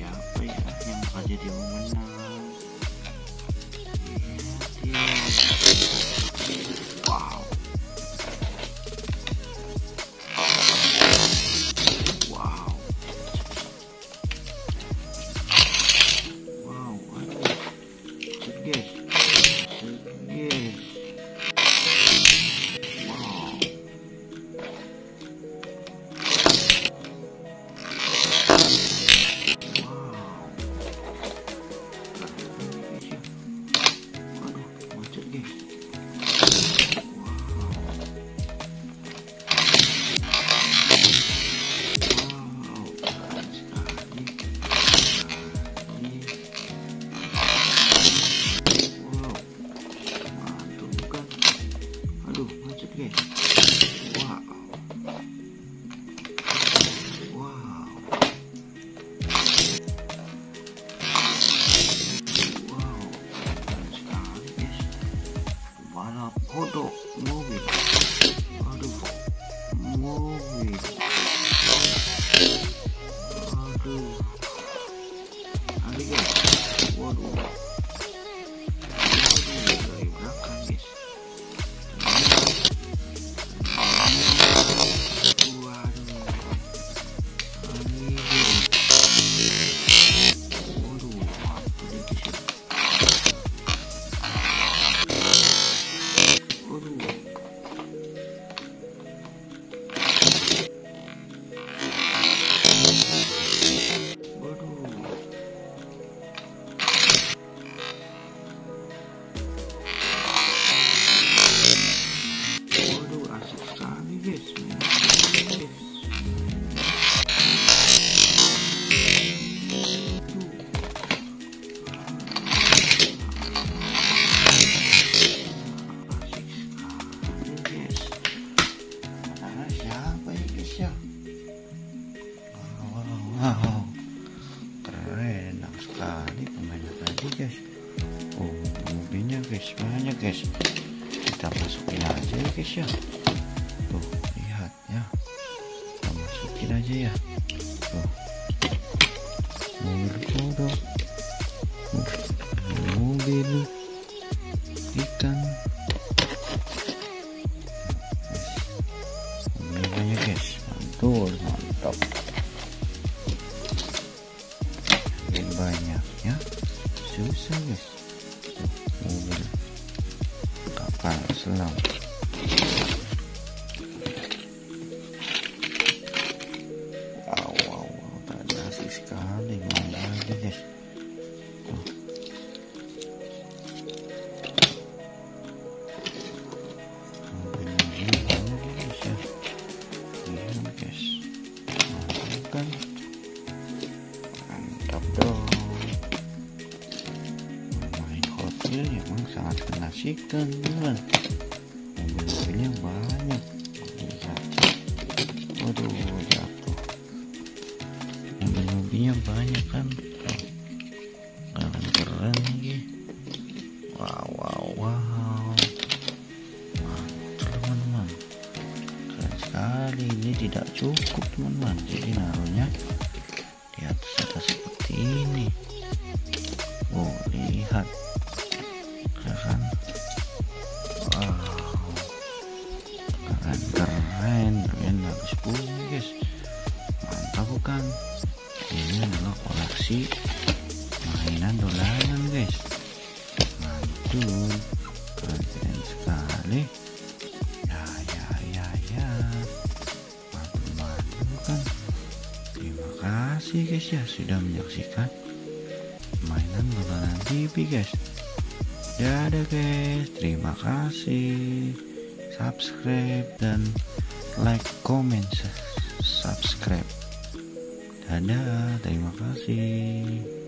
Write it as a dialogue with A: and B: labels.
A: siapa ya yang bakal jadi pemenang? Wow. Wow. Wow. Guys. Guys. Wow. Kodok mobil, aduh, mobil, aduh, guys, waduh, dari belakang guys, wow, keren sekali pemainnya tadi guys. Oh, mobilnya guys, banyak guys. Kita masukin aja ya guys ya. Tuh, lihat ya. Kita masukin aja ya. Tuh, mobil kodok, mobil ikan. Mobilnya banyak guys. Mantul, mantap. Banyak ya, susah guys. Mobil kapal selam. Wow, tadi asik sekali mana lagi guys. Mobilnya ini banyak guys ya. Iya guys, mantap kan? Mantap dong. Emang sangat menasihkan teman. Mobil-mobilnya banyak. Lihat. Waduh, jatuh. Mobil-mobilnya banyak kan. Keren lagi. Wow. Mantap teman-teman. Keren sekali. Ini tidak cukup teman-teman. Jadi naruhnya di atas seperti ini. Oh, lihat. Kan, wow, keren habis punya guys, mantap bukan? Ini adalah koleksi mainan dolanan guys, mantul, keren sekali ya, mantul bukan? Terima kasih guys ya sudah menyaksikan mainan dolanan TV guys. Dadah guys, terima kasih. Subscribe dan like, comment, subscribe. Dadah, terima kasih.